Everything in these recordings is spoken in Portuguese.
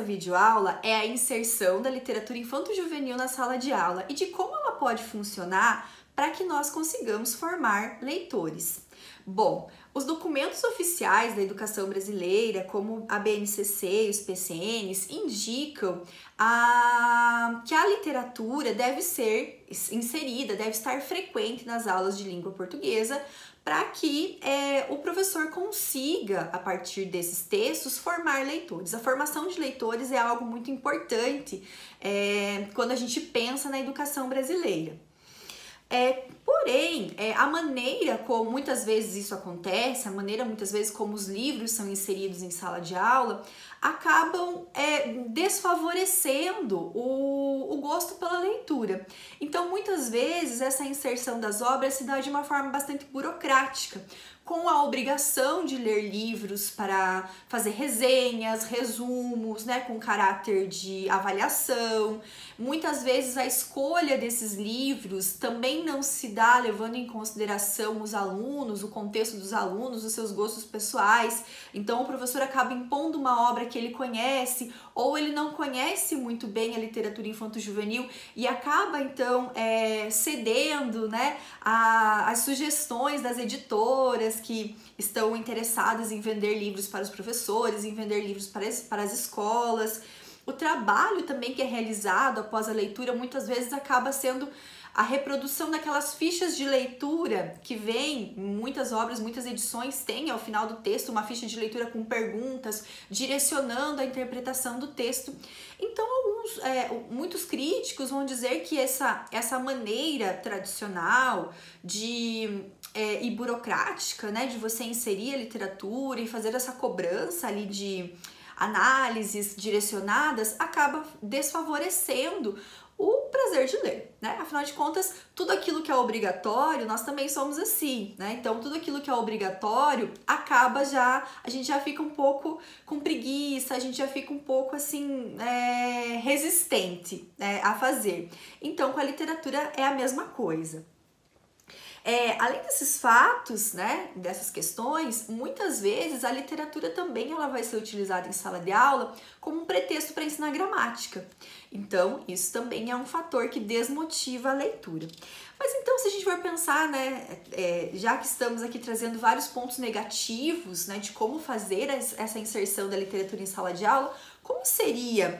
videoaula é a inserção da literatura infanto-juvenil na sala de aula e de como ela pode funcionar para que nós consigamos formar leitores. Bom, os documentos oficiais da educação brasileira, como a BNCC e os PCNs, indicam que a literatura deve ser inserida, deve estar frequente nas aulas de língua portuguesa, para que o professor consiga, a partir desses textos, formar leitores. A formação de leitores é algo muito importante quando a gente pensa na educação brasileira. Porém, a maneira como muitas vezes isso acontece, a maneira muitas vezes como os livros são inseridos em sala de aula, acabam desfavorecendo o gosto pela leitura. Então, muitas vezes, essa inserção das obras se dá de uma forma bastante burocrática, com a obrigação de ler livros para fazer resenhas, resumos, né, com caráter de avaliação. Muitas vezes a escolha desses livros também não se dá levando em consideração os alunos, o contexto dos alunos, os seus gostos pessoais. Então o professor acaba impondo uma obra que ele conhece ou ele não conhece muito bem a literatura infanto-juvenil e acaba então cedendo, né, às sugestões das editoras que estão interessadas em vender livros para os professores, em vender livros para as escolas. O trabalho também que é realizado após a leitura muitas vezes acaba sendo a reprodução daquelas fichas de leitura que vem, muitas obras, muitas edições têm ao final do texto uma ficha de leitura com perguntas, direcionando a interpretação do texto. Então, muitos críticos vão dizer que essa maneira tradicional e burocrática, né, de você inserir a literatura e fazer essa cobrança ali de análises direcionadas, acaba desfavorecendo o prazer de ler, né? Afinal de contas, tudo aquilo que é obrigatório, nós também somos assim, né? Então, tudo aquilo que é obrigatório acaba a gente já fica um pouco com preguiça, a gente já fica um pouco assim, resistente, né, a fazer. Então, com a literatura é a mesma coisa. Além desses fatos, né, dessas questões, muitas vezes a literatura também ela vai ser utilizada em sala de aula como um pretexto para ensinar gramática. Então, isso também é um fator que desmotiva a leitura. Mas então, se a gente for pensar, né, já que estamos aqui trazendo vários pontos negativos, né, de como fazer essa inserção da literatura em sala de aula, como seria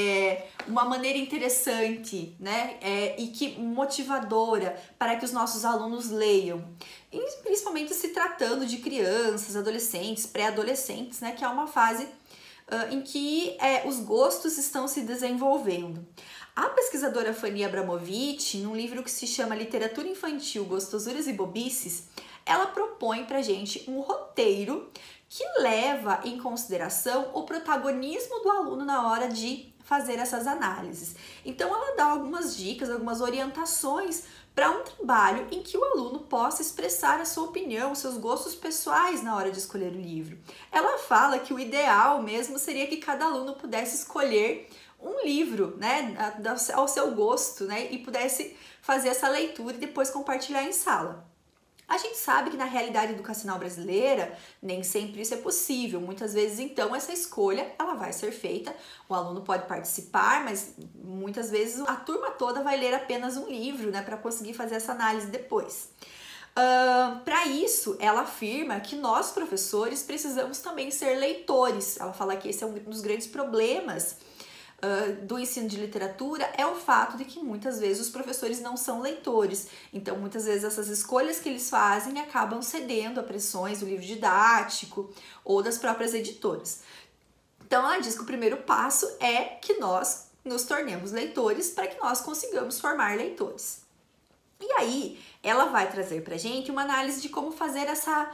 uma maneira interessante, né, e que motivadora para que os nossos alunos leiam? E principalmente se tratando de crianças, adolescentes, pré-adolescentes, né, que é uma fase em que os gostos estão se desenvolvendo. A pesquisadora Fanny Abramovich, num livro que se chama Literatura Infantil, Gostosuras e Bobices, ela propõe pra gente um roteiro que leva em consideração o protagonismo do aluno na hora de fazer essas análises. Então ela dá algumas dicas, algumas orientações para um trabalho em que o aluno possa expressar a sua opinião, os seus gostos pessoais na hora de escolher o livro. Ela fala que o ideal mesmo seria que cada aluno pudesse escolher um livro, né, ao seu gosto, né, e pudesse fazer essa leitura e depois compartilhar em sala. A gente sabe que na realidade educacional brasileira nem sempre isso é possível. Muitas vezes, então, essa escolha ela vai ser feita. O aluno pode participar, mas muitas vezes a turma toda vai ler apenas um livro, né, para conseguir fazer essa análise depois. Para isso, ela afirma que nós, professores, precisamos também ser leitores. Ela fala que esse é um dos grandes problemas do ensino de literatura é o fato de que muitas vezes os professores não são leitores. Então, muitas vezes essas escolhas que eles fazem acabam cedendo a pressões do livro didático ou das próprias editoras. Então, ela diz que o primeiro passo é que nós nos tornemos leitores para que nós consigamos formar leitores. E aí, ela vai trazer pra gente uma análise de como fazer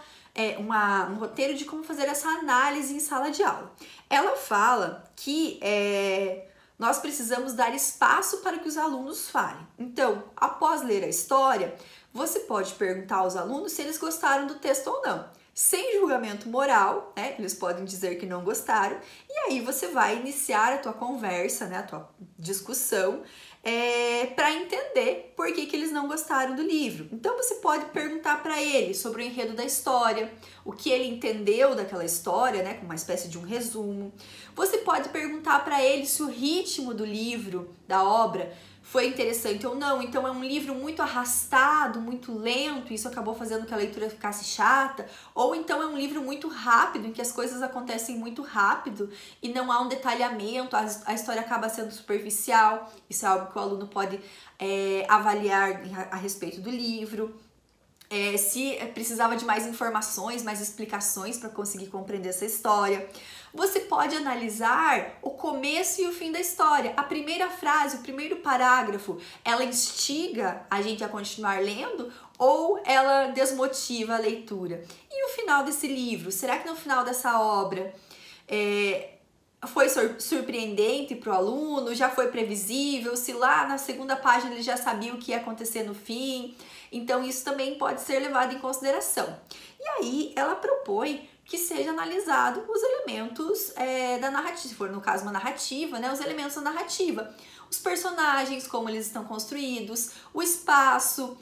um roteiro de como fazer essa análise em sala de aula. Ela fala que nós precisamos dar espaço para que os alunos falem. Então, após ler a história, você pode perguntar aos alunos se eles gostaram do texto ou não. Sem julgamento moral, né? Eles podem dizer que não gostaram, e aí você vai iniciar a tua conversa, né? A tua discussão, para entender por que eles não gostaram do livro. Então você pode perguntar para ele sobre o enredo da história, o que ele entendeu daquela história, né, com uma espécie de um resumo. Você pode perguntar para ele se o ritmo do livro, da obra, foi interessante ou não. Então é um livro muito arrastado, muito lento, isso acabou fazendo que a leitura ficasse chata, ou então é um livro muito rápido, em que as coisas acontecem muito rápido e não há um detalhamento, a história acaba sendo superficial. Isso é algo que o aluno pode avaliar a respeito do livro. Se precisava de mais informações, mais explicações para conseguir compreender essa história. Você pode analisar o começo e o fim da história. A primeira frase, o primeiro parágrafo, ela instiga a gente a continuar lendo ou ela desmotiva a leitura? E o final desse livro? Será que no final dessa obra foi surpreendente para o aluno? Já foi previsível? Se lá na segunda página ele já sabia o que ia acontecer no fim? Então isso também pode ser levado em consideração. E aí ela propõe que seja analisado os elementos da narrativa, se for no caso uma narrativa, né, os elementos da narrativa. Os personagens, como eles estão construídos, o espaço,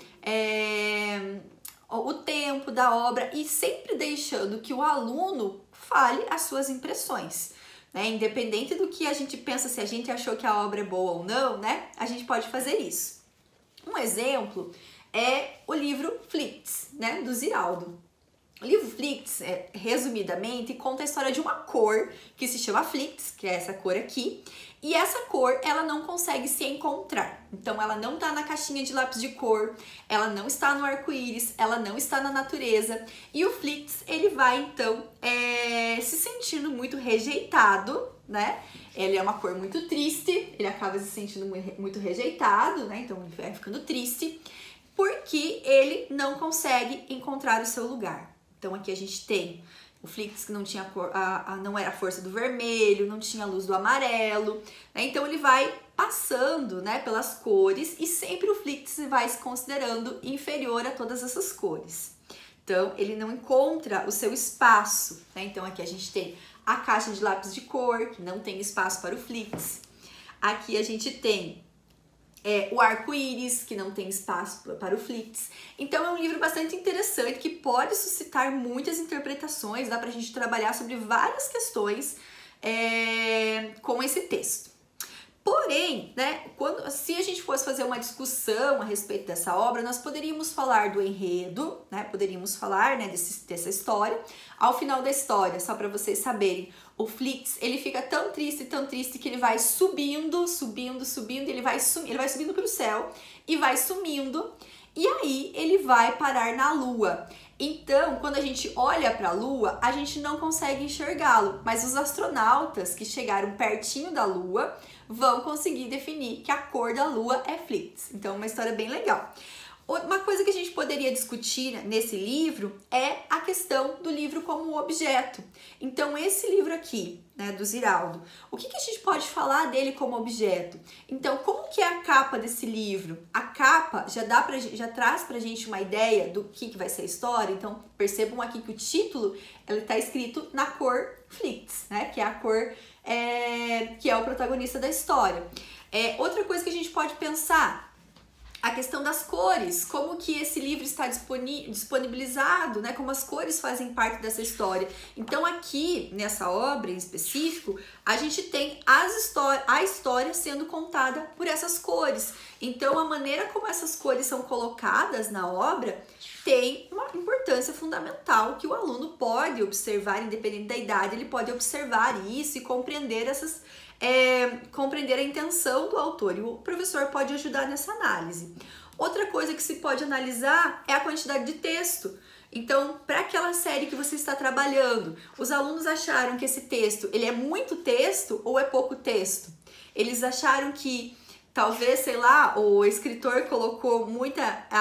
o tempo da obra, e sempre deixando que o aluno fale as suas impressões. Né? Independente do que a gente pensa, se a gente achou que a obra é boa ou não, né? A gente pode fazer isso. Um exemplo é o livro Flicts, né, do Ziraldo. O livro Flicts, resumidamente, conta a história de uma cor que se chama Flicts, que é essa cor aqui, e essa cor ela não consegue se encontrar. Então ela não está na caixinha de lápis de cor, ela não está no arco-íris, ela não está na natureza, e o Flicts ele vai então se sentindo muito rejeitado, né? Ele é uma cor muito triste, ele acaba se sentindo muito rejeitado, né? Então ele vai ficando triste, porque ele não consegue encontrar o seu lugar. Então aqui a gente tem o Flicts que não tinha cor, não era a força do vermelho, não tinha a luz do amarelo, né? Então ele vai passando, né, pelas cores e sempre o Flicts vai se considerando inferior a todas essas cores. Então ele não encontra o seu espaço, né? Então aqui a gente tem a caixa de lápis de cor, que não tem espaço para o Flicts. Aqui a gente tem o arco-íris, que não tem espaço para o Flicts. Então é um livro bastante interessante, que pode suscitar muitas interpretações, dá para a gente trabalhar sobre várias questões com esse texto. Porém, né, se a gente fosse fazer uma discussão a respeito dessa obra, nós poderíamos falar do enredo, né, poderíamos falar, né, dessa história. Ao final da história, só para vocês saberem, o Flicts, ele fica tão triste que ele vai subindo, ele vai subindo para o céu e vai sumindo, e aí ele vai parar na Lua. Então, quando a gente olha para a Lua, a gente não consegue enxergá-lo, mas os astronautas que chegaram pertinho da Lua vão conseguir definir que a cor da Lua é Flicts. Então, é uma história bem legal. Uma coisa que a gente poderia discutir nesse livro é a questão do livro como objeto. Então, esse livro aqui, né, do Ziraldo, o que a gente pode falar dele como objeto? Então, como que é a capa desse livro? A capa já traz pra gente uma ideia do que vai ser a história. Então, percebam aqui que o título está escrito na cor Flicts, né, que é a cor que é o protagonista da história. Outra coisa que a gente pode pensar, a questão das cores, como que esse livro está disponibilizado, né? Como as cores fazem parte dessa história. Então aqui, nessa obra em específico, a gente tem a história sendo contada por essas cores. Então a maneira como essas cores são colocadas na obra tem uma importância fundamental que o aluno pode observar, independente da idade, ele pode observar isso e compreender compreender a intenção do autor, e o professor pode ajudar nessa análise. Outra coisa que se pode analisar é a quantidade de texto. Então, para aquela série que você está trabalhando, os alunos acharam que esse texto, ele é muito texto ou é pouco texto? Eles acharam que talvez, sei lá, o escritor colocou muita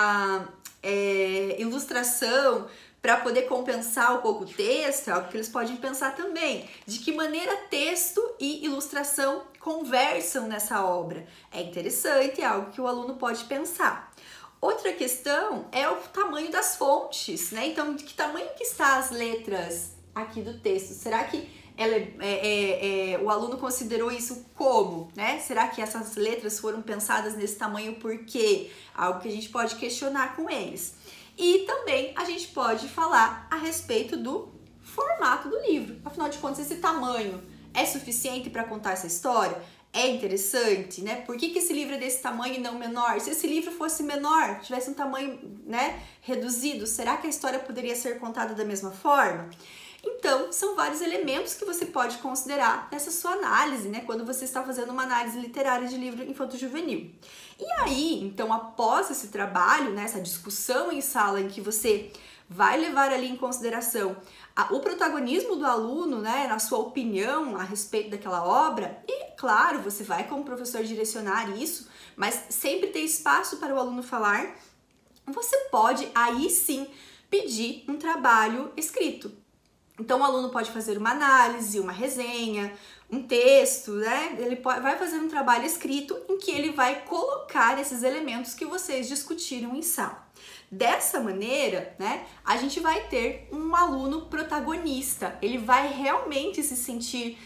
ilustração para poder compensar o pouco texto, é algo que eles podem pensar também. De que maneira texto e ilustração conversam nessa obra? É interessante, é algo que o aluno pode pensar. Outra questão é o tamanho das fontes, né? Então, de que tamanho que estão as letras aqui do texto? Será que o aluno considerou isso como, né? Será que essas letras foram pensadas nesse tamanho por quê? Algo que a gente pode questionar com eles. E também a gente pode falar a respeito do formato do livro. Afinal de contas, esse tamanho é suficiente para contar essa história? É interessante, né? Por que esse livro é desse tamanho e não menor? Se esse livro fosse menor, tivesse um tamanho, né, reduzido, será que a história poderia ser contada da mesma forma? Então, são vários elementos que você pode considerar nessa sua análise, né? Quando você está fazendo uma análise literária de livro infanto-juvenil. E aí, então, após esse trabalho, né, essa discussão em sala em que você vai levar ali em consideração o protagonismo do aluno, né, na sua opinião a respeito daquela obra, e claro, você vai como professor direcionar isso, mas sempre ter espaço para o aluno falar, você pode aí sim pedir um trabalho escrito. Então o aluno pode fazer uma análise, uma resenha, um texto, né? Ele vai fazer um trabalho escrito em que ele vai colocar esses elementos que vocês discutiram em sala. Dessa maneira, né, a gente vai ter um aluno protagonista. Ele vai realmente se sentir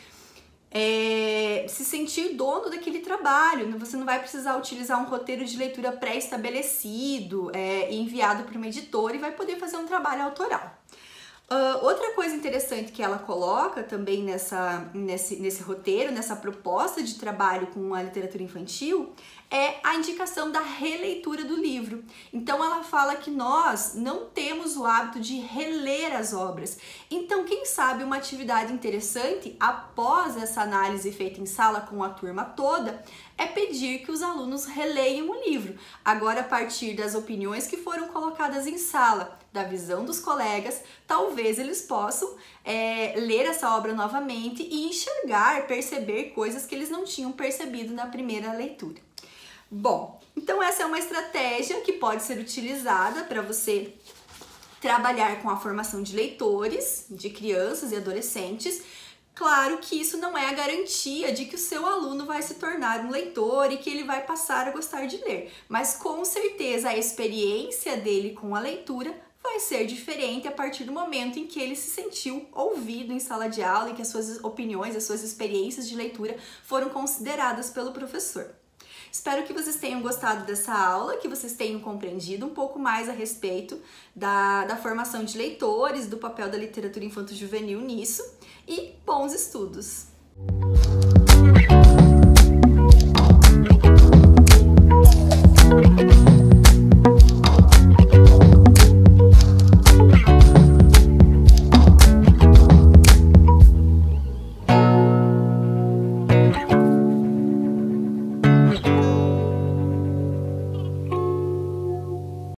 dono daquele trabalho. Você não vai precisar utilizar um roteiro de leitura pré-estabelecido, enviado para uma editora, e vai poder fazer um trabalho autoral. Outra coisa interessante que ela coloca também nesse roteiro, nessa proposta de trabalho com a literatura infantil, é a indicação da releitura do livro. Então ela fala que nós não temos o hábito de reler as obras. Então, quem sabe uma atividade interessante após essa análise feita em sala com a turma toda é pedir que os alunos releiam o livro. Agora, a partir das opiniões que foram colocadas em sala, da visão dos colegas, talvez eles possam ler essa obra novamente e enxergar, perceber coisas que eles não tinham percebido na primeira leitura. Bom, então essa é uma estratégia que pode ser utilizada para você trabalhar com a formação de leitores, de crianças e adolescentes. Claro que isso não é a garantia de que o seu aluno vai se tornar um leitor e que ele vai passar a gostar de ler, mas com certeza a experiência dele com a leitura vai ser diferente a partir do momento em que ele se sentiu ouvido em sala de aula e que as suas opiniões, as suas experiências de leitura foram consideradas pelo professor. Espero que vocês tenham gostado dessa aula, que vocês tenham compreendido um pouco mais a respeito da formação de leitores, do papel da literatura infanto-juvenil nisso, e bons estudos!